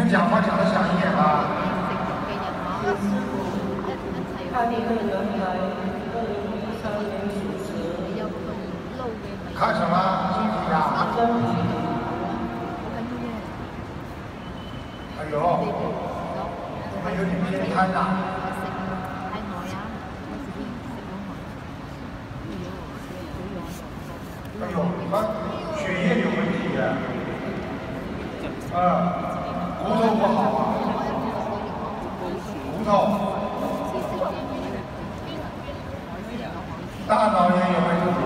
们讲话讲得响一点吧。 看一个人来，2013年属蛇。 看什么？身体呀？ 身体。 哎呦，怎么有点偏瘫呐？哎呦，他血液有问题的。骨头不好啊。骨头。大脑也有问题。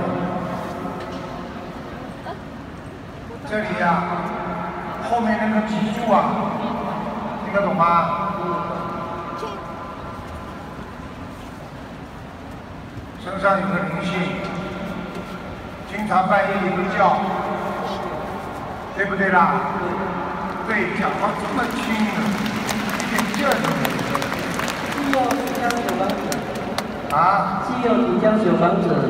这里呀，后面那个脊柱啊，听得懂吗？身上有个灵性，经常半夜里会叫，对不对啦？对，讲话这么轻，一点劲儿都没有。 需要即将小房子。 啊？ 需要即将小房子。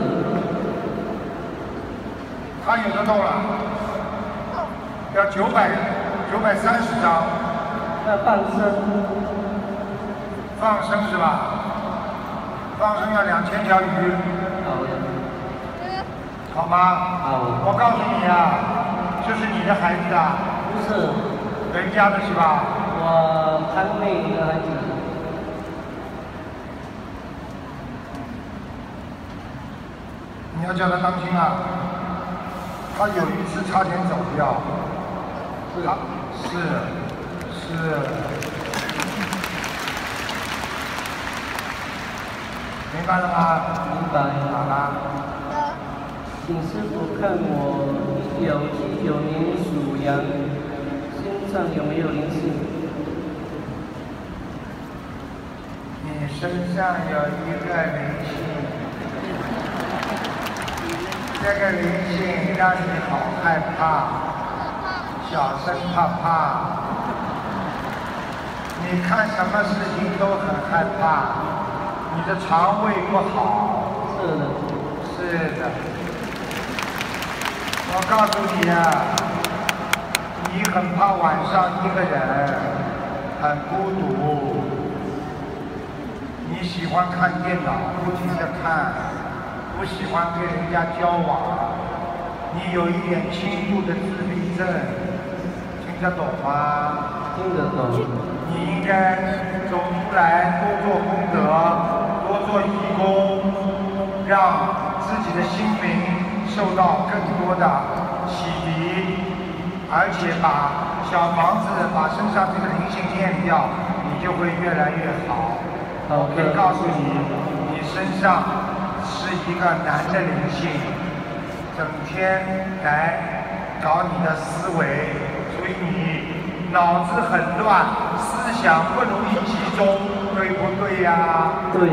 他有的动了，要930张。 那放生。 放生是吧？放生要2000条鱼。 好的。 好吗？ 好。 我告诉你啊，这是你的孩子啊。 不是。 人家的是吧？ 我堂妹的孩子。 你要叫他当心啊！他有一次差点走掉。是。明白了吗？ 明白。 好了。 请师傅看我1979年属羊，身上有没有灵性？ 你身上有一个灵性，这个灵性让你好害怕，小声怕怕。你看什么事情都很害怕，你的肠胃不好。 是的。 是的。我告诉你啊，你很怕晚上一个人，很孤独。你喜欢看电脑，不停地看，不喜欢跟人家交往。你有一点轻度的自闭症，听得懂吗？ 听得懂。 你应该走出来，多做功德，多做义工，让自己的心灵受到更多的洗涤，而且把小房子把身上这个灵性念掉，你就会越来越好。我可以告诉你，你身上是一个男的灵性，整天来搞你的思维，所以你脑子很乱，思想不容易集中，对不对呀？ 对。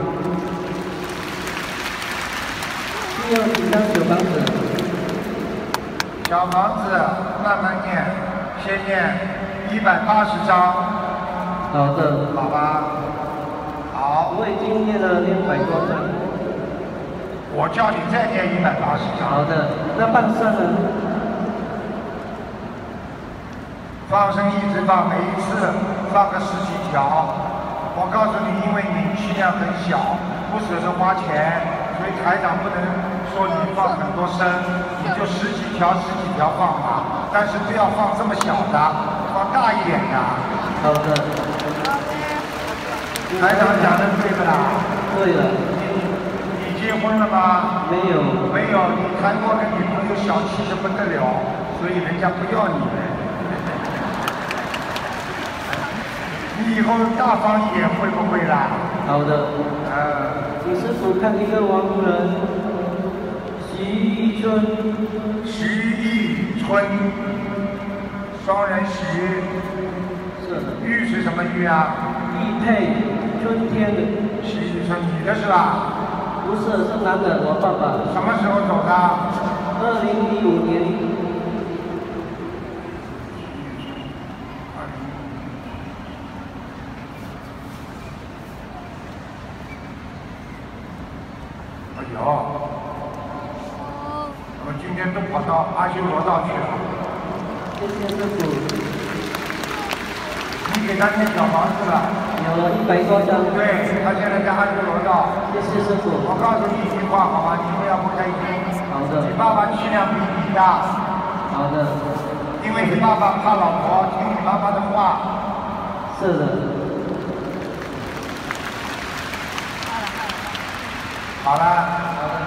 需要几张小房子？ 小房子慢慢念，先念180张。 好的。 好吧。好。 我已经念了200多张。 我叫你再念180张。 好的。那放生呢？ 放生一直放，每一次放个10几条。我告诉你，因为你气量很小，不舍得花钱，所以台长不能说你放很多生，你就10几条放吧。但是不要放这么小的，放大一点的。 好的。 台长讲的对不啦？ 对了。 你结婚了吗？ 没有。 没有，你谈过个女朋友，小气得不得了，所以人家不要你了。你以后大方一点，会不会啦？ 好的。请师傅看一个亡人，徐玉春。 徐玉春，双人徐。 是的。 玉是什么玉啊？ 玉佩，春天的。 徐玉春，女的是吧？ 不是，是男的，我爸爸。 什么时候走的 ？2015年。 哎呦，我今天都跑到阿修罗道去了。 谢谢师傅。 给他建小房子了。 有了100多张。 对，他现在在安德罗道。 谢谢师傅。 我告诉你一句话好吗？你不要不开心。 好的。 你爸爸气量比你大。 好的。 因为你爸爸怕老婆，听你妈妈的话。 是的。 好了。 好的。